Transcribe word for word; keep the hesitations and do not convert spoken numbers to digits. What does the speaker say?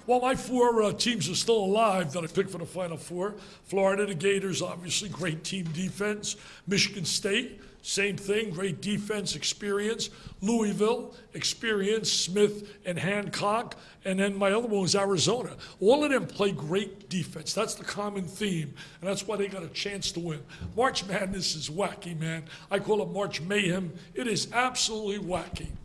Well, my four uh, teams are still alive that I picked for the Final Four. Florida, the Gators, obviously, great team defense. Michigan State, same thing, great defense experience. Louisville, experience, Smith and Hancock. And then my other one was Arizona. All of them play great defense. That's the common theme, and that's why they got a chance to win. March Madness is wacky, man. I call it March Mayhem. It is absolutely wacky.